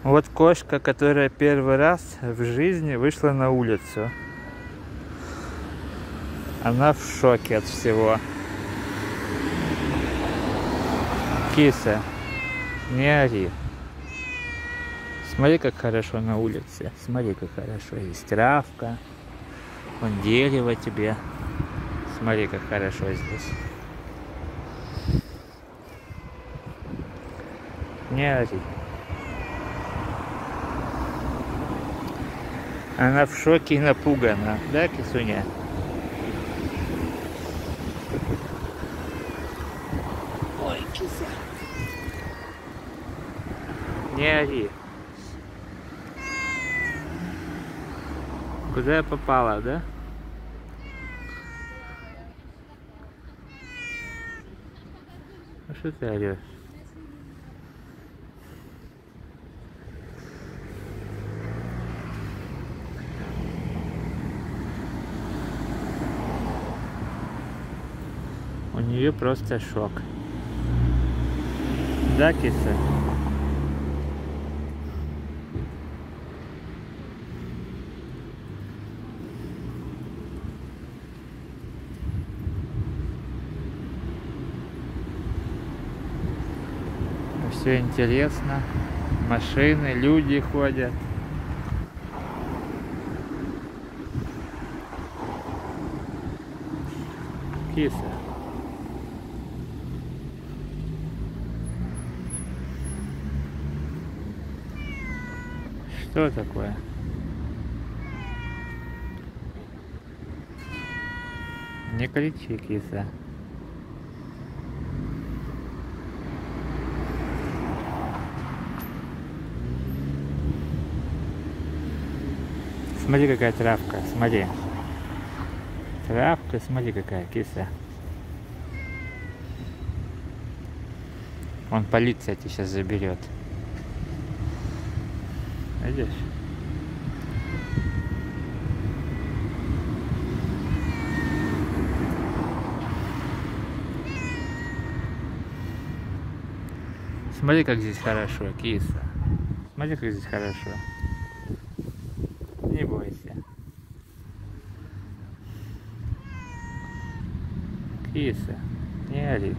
Вот кошка, которая первый раз в жизни вышла на улицу. Она в шоке от всего. Киса, не ори. Смотри, как хорошо на улице. Смотри, как хорошо. Есть травка. Вон дерево тебе. Смотри, как хорошо здесь. Не ори. Она в шоке и напугана. Да, кисуня? Ой, кися. Не ори. Куда я попала, да? А что ты орешь? У нее просто шок. Да, киса? Все интересно. Машины, люди ходят. Киса. Что такое? Не кричи, киса. Смотри, какая травка, смотри. Травка, смотри, какая, киса. Вон полиция тебя сейчас заберет. Видишь? Смотри, как здесь хорошо, киса. Смотри, как здесь хорошо. Не бойся. Киса, не ори.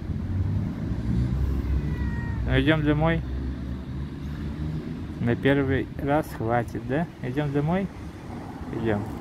Ну, идем домой. На первый раз хватит, да? Идем домой? Идем.